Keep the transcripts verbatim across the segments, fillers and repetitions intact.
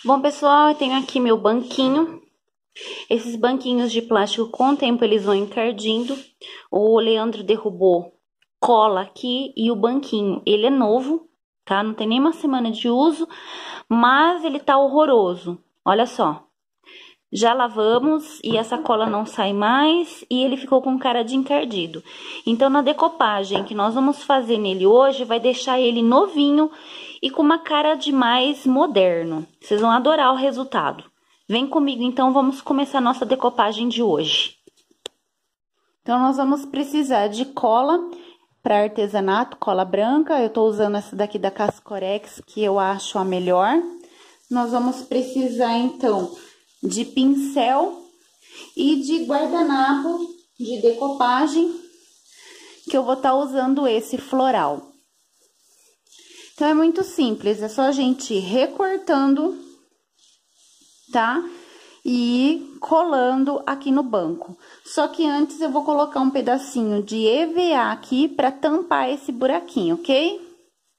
Bom, pessoal, eu tenho aqui meu banquinho. Esses banquinhos de plástico, com o tempo, eles vão encardindo. O Leandro derrubou cola aqui e o banquinho, ele é novo, tá? Não tem nem uma semana de uso, mas ele tá horroroso. Olha só. Já lavamos e essa cola não sai mais e ele ficou com cara de encardido. Então, na decopagem que nós vamos fazer nele hoje, vai deixar ele novinho e com uma cara de mais moderno. Vocês vão adorar o resultado. Vem comigo, então, vamos começar a nossa decopagem de hoje. Então, nós vamos precisar de cola para artesanato, cola branca. Eu tô usando essa daqui da Cascorex, que eu acho a melhor. Nós vamos precisar, então, de pincel e de guardanapo de decopagem, que eu vou estar usando esse floral. Então, é muito simples, é só a gente ir recortando, tá? E ir colando aqui no banco. Só que antes eu vou colocar um pedacinho de E V A aqui para tampar esse buraquinho, ok?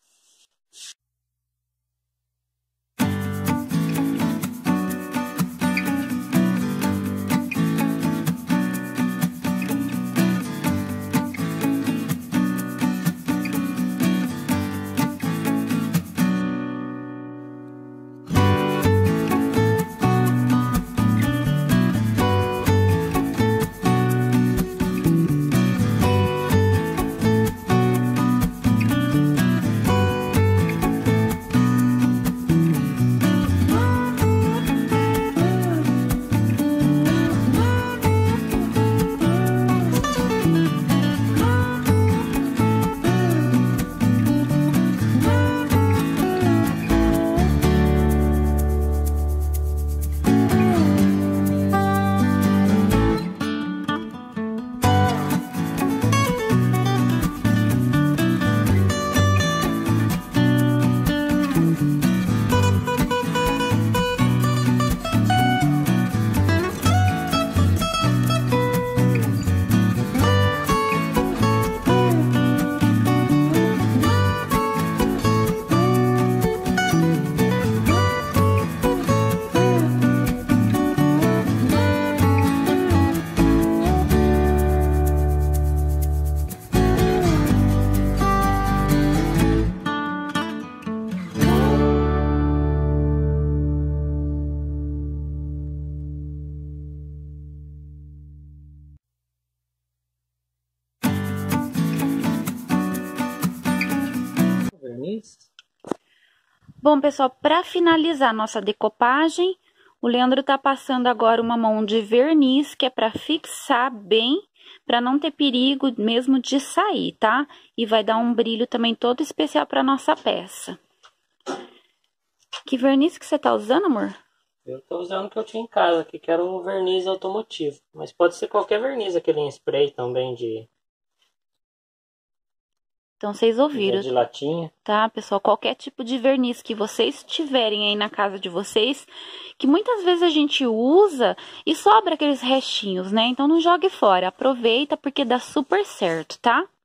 Bom, pessoal, para finalizar nossa decopagem, o Leandro tá passando agora uma mão de verniz, que é para fixar bem, para não ter perigo mesmo de sair, tá? E vai dar um brilho também todo especial para nossa peça. Que verniz que você tá usando, amor? Eu tô usando o que eu tinha em casa, que era o verniz automotivo. Mas pode ser qualquer verniz, aquele em spray também de... Então, vocês ouviram, de latinha, tá, pessoal? Qualquer tipo de verniz que vocês tiverem aí na casa de vocês, que muitas vezes a gente usa e sobra aqueles restinhos, né? Então, não jogue fora, aproveita porque dá super certo, tá?